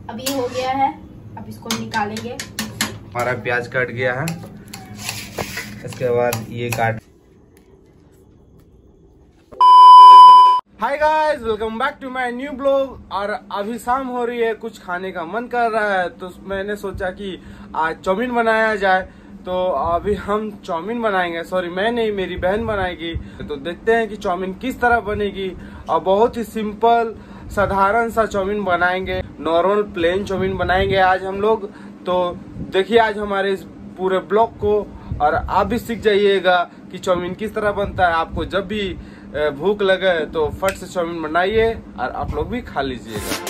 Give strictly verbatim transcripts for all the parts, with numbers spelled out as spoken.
अब ये हो गया है, अब इसको निकालेंगे। हमारा प्याज कट गया है, इसके बाद ये काट। Hi guys, welcome back to my new blog. और अभी शाम हो रही है, कुछ खाने का मन कर रहा है, तो मैंने सोचा कि आज चाउमीन बनाया जाए। तो अभी हम चाउमीन बनाएंगे, सॉरी मैं नहीं, मेरी बहन बनाएगी। तो देखते हैं कि चाउमीन किस तरह बनेगी। और बहुत ही सिंपल साधारण सा चाउमीन बनाएंगे, नॉर्मल प्लेन चाउमीन बनाएंगे आज हम लोग। तो देखिए आज हमारे इस पूरे ब्लॉग को, और आप भी सीख जाइएगा कि चाउमीन किस तरह बनता है। आपको जब भी भूख लगे तो फट से चाउमीन बनाइए और आप लोग भी खा लीजिएगा।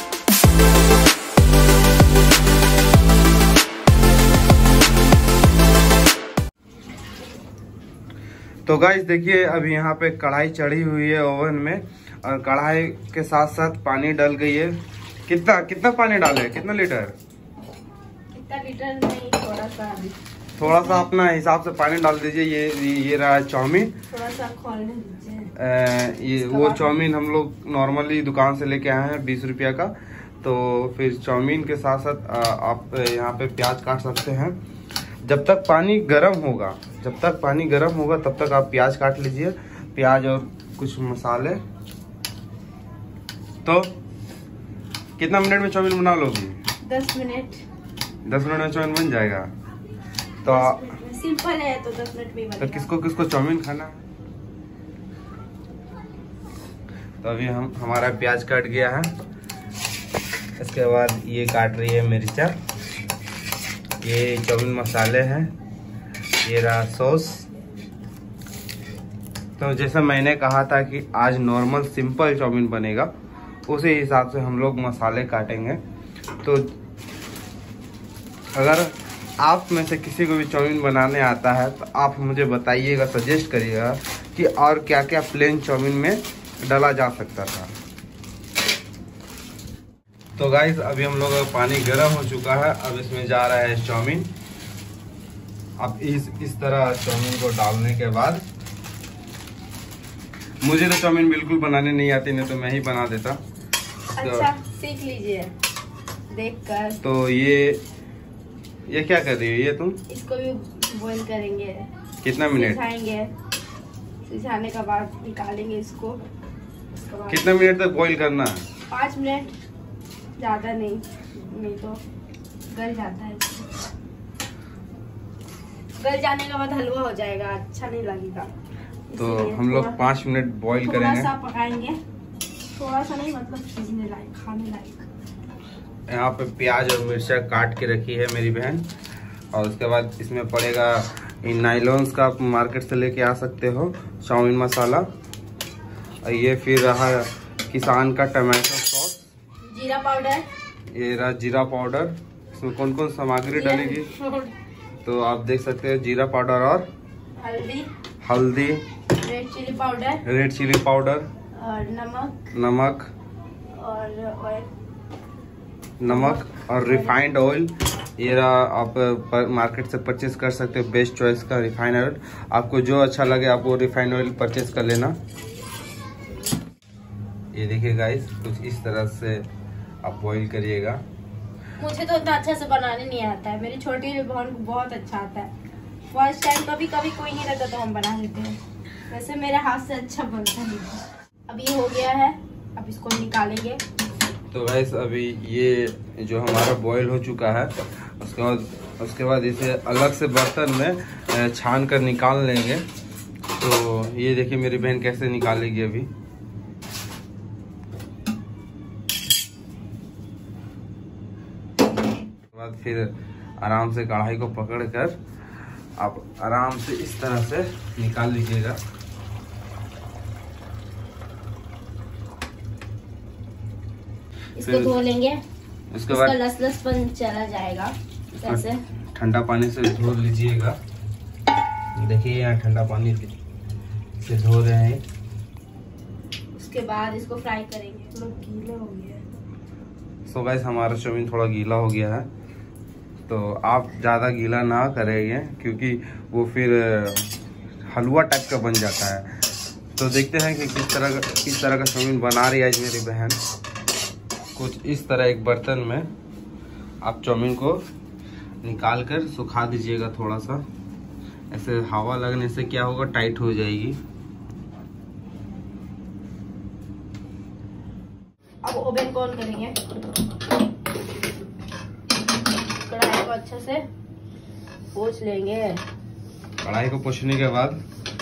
तो गाइस देखिए, अभी यहाँ पे कढ़ाई चढ़ी हुई है ओवन में, और कढ़ाई के साथ साथ पानी डल गई है। कितना कितना पानी डाले, कितना लीटर? कितना लीटर नहीं, थोड़ा सा थोड़ा सा अपना हिसाब से पानी डाल दीजिए। ये ये रहा चाउमीन, थोड़ा सा खोलने दीजिए। ये वो चाउमीन हम लोग नॉर्मली दुकान से लेके आए हैं बीस रुपया का। तो फिर चाउमीन के साथ साथ आप यहाँ पे प्याज काट सकते हैं। जब तक पानी गर्म होगा जब तक पानी गर्म होगा तब तक आप प्याज काट लीजिए, प्याज और कुछ मसाले। तो कितना मिनट में चाउमीन बना लोगी? दस मिनट। दस मिनट में चाउमीन बन जाएगा। तो सिंपल है, तो दस मिनट में बनेगा। तो किसको किसको चाउमीन खाना है? तो अभी हम हमारा प्याज कट गया है, इसके बाद ये काट रही है मिर्चा, ये चाउमीन मसाले हैं, ये रहा सॉस। तो जैसा मैंने कहा था कि आज नॉर्मल सिंपल चाउमीन बनेगा, उसी हिसाब से हम लोग मसाले काटेंगे। तो अगर आप में से किसी को भी चाउमीन बनाने आता है तो आप मुझे बताइएगा, सजेस्ट करिएगा कि और क्या क्या प्लेन चाउमीन में डाला जा सकता था। तो गाइस अभी हम लोग का पानी गर्म हो चुका है, अब इसमें जा रहा है चाउमीन। अब इस इस तरह चाउमीन को डालने के बाद, मुझे तो चाउमीन बिल्कुल बनाने नहीं आती, नहीं तो मैं ही बना देता। अच्छा, सीख लीजिए देखकर। तो ये ये क्या कर रही है ये तुम? इसको भी बॉईल करेंगे। कितना मिनट? सिझाएंगे, सिझाने के बाद निकालेंगे इसको। कितना मिनट तक बॉईल करना है? पाँच मिनट, ज्यादा नहीं, नहीं तो गल जाता है। गल जाने के बाद हलवा हो जाएगा, अच्छा नहीं लगेगा। तो हम लोग पाँच मिनट बॉईल करेंगे। थोड़ा सा पकाएंगे, थोड़ा सा नहीं, मतलब खींचने लायक, खाने लायक। यहाँ पे प्याज और मिर्चा काट के रखी है मेरी बहन, और उसके बाद इसमें पड़ेगा इन नाइलॉन्स का, आप मार्केट से लेके आ सकते हो, चाउमीन मसाला। और ये फिर रहा किसान का टमाटो सॉस, जीरा पाउडर, ये रहा जीरा पाउडर। इसमें कौन कौन सामग्री डालेगी तो आप देख सकते हैं, जीरा पाउडर और हल्दी हल्दी red chili powder red chili powder और नमक नमक और ऑयल नमक और रिफाइंड ऑयल। ये रहा, आप मार्केट से परचेज कर सकते हो, बेस्ट चॉइस का रिफाइंड ऑयल। आपको जो अच्छा लगे आप वो रिफाइंड ऑयल परचेज कर लेना। ये देखिए गाइस, कुछ इस तरह से आप बॉईल करिएगा। मुझे तो इतना अच्छा से बनाने नहीं आता है, मेरी छोटी बहन को बहुत अच्छा आता है। फर्स्ट टाइम कभी कभी कोई नहीं रहता तो हम बना लेते हैं, वैसे मेरे हाथ से अच्छा बनता नहीं है। अब ये हो गया है, अब इसको निकालेंगे। तो गाइस अभी ये जो हमारा बॉईल हो चुका है, उसके बाद उसके बाद इसे अलग से बर्तन में छान कर निकाल लेंगे। तो ये देखिए मेरी बहन कैसे निकालेगी अभी। बाद फिर आराम से कढ़ाई को पकड़कर आप आराम से इस तरह से निकाल लीजिएगा। इसको धो लेंगे, इसके बाद लसलसपन चला जाएगा। ऐसे ठंडा पानी से धो लीजिएगा। देखिए यहाँ ठंडा पानी से धो रहे हैं। उसके बाद इसको फ्राई करेंगे। थोड़ा गीला हो गया है। सो गाइस हमारा चाउमीन थोड़ा गीला हो गया है, तो आप ज़्यादा गीला ना करेंगे क्योंकि वो फिर हलवा टाइप का बन जाता है। तो देखते हैं कि किस तरह का किस तरह का चाउमीन बना रही है आज मेरी बहन। कुछ इस तरह एक बर्तन में आप चाउमीन को निकाल कर सुखा दीजिएगा थोड़ा सा। ऐसे हवा लगने से क्या होगा, टाइट हो जाएगी। अब ओवन को ऑन करेंगे। कढ़ाई को अच्छे से पोंछ लेंगे। कढ़ाई को पोंछने के बाद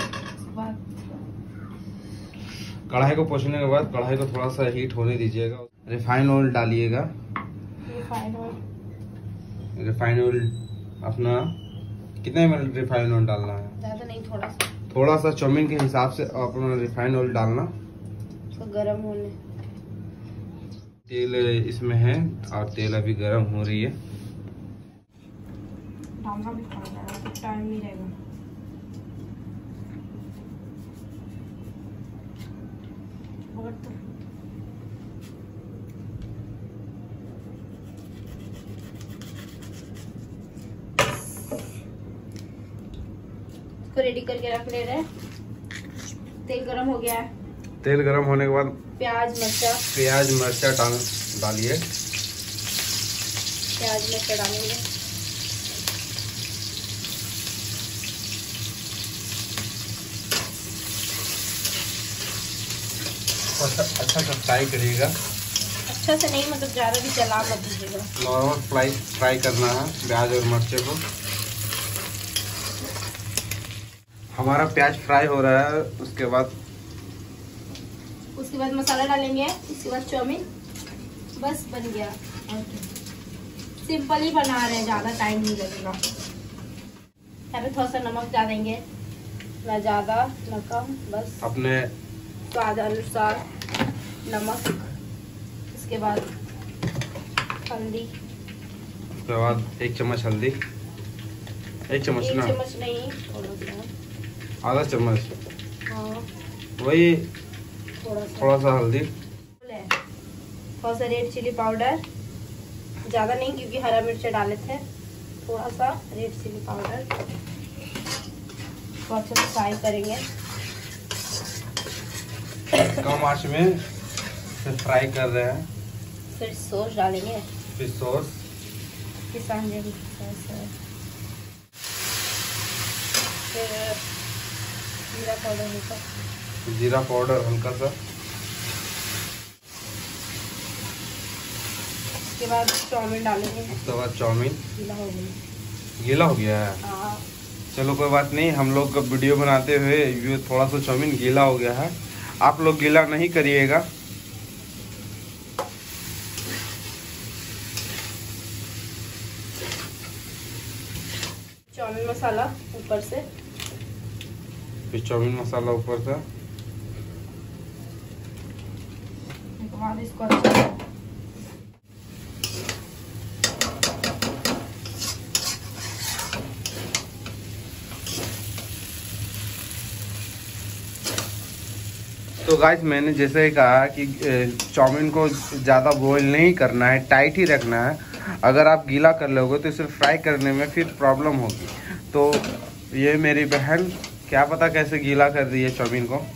कढ़ाई को पोंछने के बाद कढ़ाई को थोड़ा सा हीट होने दीजिएगा। रिफाइन ऑयल डालिएगा। रिफाइन ऑयल रिफाइन ऑयल अपना कितना एम एल रिफाइन ऑयल डालना है? ज्यादा नहीं, थोड़ा सा। थोड़ा सा चाउमीन के हिसाब से अपना रिफाइन ऑयल डालना। तो गरम होने तेल इसमें है और तेल अभी गरम हो रही है। डालना भी पड़ेगा, टाइम नहीं रहेगा। और तो इसको रेडी करके रख ले रहे हैं। तेल गरम हो गया है। तेल गरम होने के बाद प्याज मिर्चा प्याज मिर्चा डाल डालिए। प्याज मिर्चा डालेंगे। अच्छा अच्छा सा फ्राई करिएगा। अच्छा से नहीं, मतलब ज्यादा भी जला मत दीजिएगा। नॉर्मल फ्राई फ्राई करना है प्याज और मिर्चे को। हमारा प्याज फ्राई हो रहा है। उसके बाद उसके बाद मसाला डालेंगे। उसके बाद चाउमीन। बस बन गया। सिंपल ही बना रहे हैं, ज्यादा टाइम नहीं लगेगा। यहाँ पे थोड़ा सा नमक डालेंगे, ना ज्यादा ना कम, बस अपने स्वाद अनुसार नमक। उसके बाद हल्दी। उसके बाद एक चम्मच हल्दी। एक चम्मच एक ना चम्मच नहीं, थोड़ा सा, आधा चम्मच। हाँ वही थोड़ा सा थोड़ा सा हल्दी। थोड़ा सा रेड चिली पाउडर, ज्यादा नहीं क्योंकि हरा मिर्च डाले थे। थोड़ा सा रेड चिली पाउडर को अच्छे से फ्राई करेंगे। कम आंच में फ्राई कर रहे हैं। फिर सॉस डालेंगे। फिर सॉस किसान फिर जीरा पाउडर हल्का जीरा पाउडर हल्का सा। उसके बाद चाउमीन डालेंगे। उसके बाद चाउमीन गीला हो गया। गीला हो गया है। हाँ चलो कोई बात नहीं, हम लोग का वीडियो बनाते हुए ये थोड़ा सा चाउमीन गीला हो गया है। आप लोग गीला नहीं करिएगा। चाउमीन मसाला ऊपर से। फिर चाउमीन मसाला ऊपर से। बाद इसको अच्छे से तो गाइस मैंने जैसे ही कहा कि चाउमीन को ज़्यादा बॉईल नहीं करना है, टाइट ही रखना है। अगर आप गीला कर लोगे तो इसे फ्राई करने में फिर प्रॉब्लम होगी। तो ये मेरी बहन क्या पता कैसे गीला कर रही है चाउमीन को।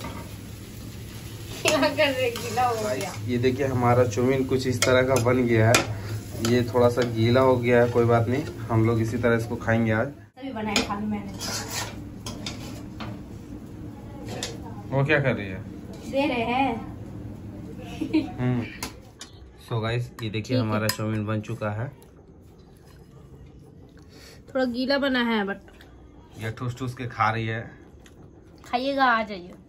गीला कर रहे, गीला हो गया। ये देखिए हमारा चाउमीन कुछ इस तरह का बन गया है। ये थोड़ा सा गीला हो गया है, कोई बात नहीं, हम लोग इसी तरह इसको खाएंगे आज। तभी बनाए खाने मैंने। वो क्या कर रही है? दे रहे हैं। हम्म सो गाइस ये देखिए हमारा चाउमीन बन चुका है। थोड़ा गीला बना है बट ये ठूस ठूस के खा रही है। खाइएगा, आ जाइए।